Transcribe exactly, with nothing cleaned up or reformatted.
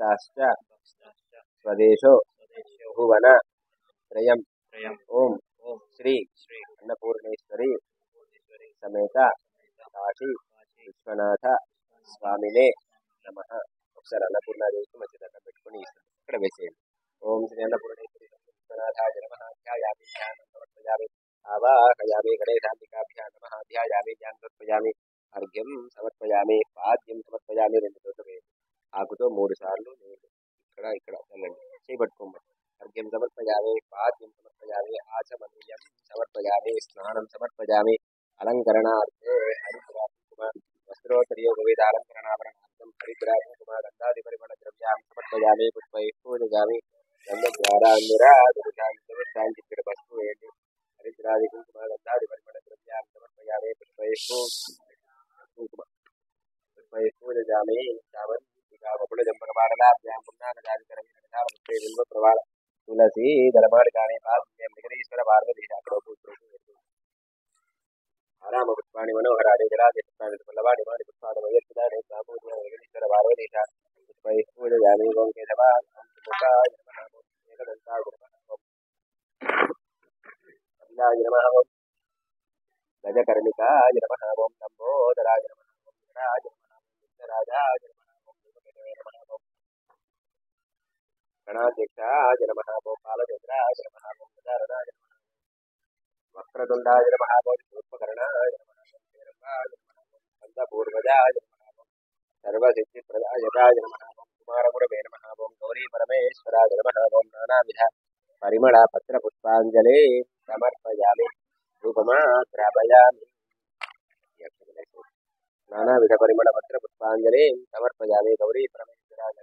भक्ताश्च स्वदेशो भुवन त्रयं ओम श्री अन्नपूर्णेश्वरी समेत काशी विश्वनाथ स्वामिने नमः। ఒకసారి అన్నపూర్ణాదేవికి మంచి దండం పెట్టుకుని ఇక్కడ వేసేయండి. ఓం శ్రీ అన్నపూర్ణేశ్వరి విశ్వనాథాయ నమః. ధ్యాయామి ధ్యానం సమర్పయామి. ఆవాహయామి గణేశాంతికాభ్యాం నమః. ధ్యాయామి ధ్యానం సమర్పయామి. అర్ఘ్యం సమర్పయామి. పాద్యం సమర్పయామి. రెండు చోట్ల వేయండి. ఆకుతో మూడు సార్లు నీళ్ళు ఇక్కడ ఇక్కడ వెళ్ళండి. చేపట్టుకోమని. అర్ఘ్యం సమర్పయామి. పాద్యం సమర్పయామి. ఆచమనీయం సమర్పయామి. స్నానం సమర్పయామి. అలంకరణార్థే హరిద్రాకుమార్ వస్త్రోత్తరీయోపవేదాలంకరణాభరణార్థం హరిద్రాకుమార్ గంధాది పరిమళ ద్రవ్యాం సమర్పయామి. పుష్పై పూజయామి. గంధద్వారాంధ్రాంతి వస్తు వేయండి. హరిద్రాది కుంకుమ గంధాది పరిమళ ద్రవ్యాం సమర్పయామి. పుష్పై కుంకుమ పుష్పై పూజయామి. జంపకపాడలాభ్యాం పుణ్యానదాదికరమే బిల్వ ప్రవాళ తులసి ధర్మాడికాని పాల్యం నిగరీశ్వర పార్వతీ రామ పుష్పాణి మనోహరాణి జలాది పుష్పాణి పల్లవాణి మాని పుష్పాణి వయస్సుదాని సామూహిక పార్వతీ పుష్పై పూజయామి. ఓం కేశవాయ నమః. ఓం గజకర్ణికాయ నమః. ఓం లంబోదరాయ నమః. ఓం రాజ రాజాయ నమః. గణాధ్యక్షాయ నమః. ఓం బాలచంద్రాయ నమః. ఓం గజాననాయ నమః. వక్రతుండాయ నమః. ఓం శూర్పకర్ణాయ నమః. ఓం వీరభాయ నమః. ఓం స్కందపూర్వజాయ నమః. ఓం సర్వసిద్ధిప్రదాయకాయ నమః. ఓం కుమారగురవే నమః. ఓం గౌరీ పరమేశ్వరాయ నమః. ఓం నానావిధ పరిమళ పత్ర పుష్పాంజలి సమర్పయామి. ధూపమాగ్రాపయామి. నానావిధ పరిమళ పత్ర పుష్పాంజలి సమర్పయామి. గౌరీ పరమేశ్వరాయ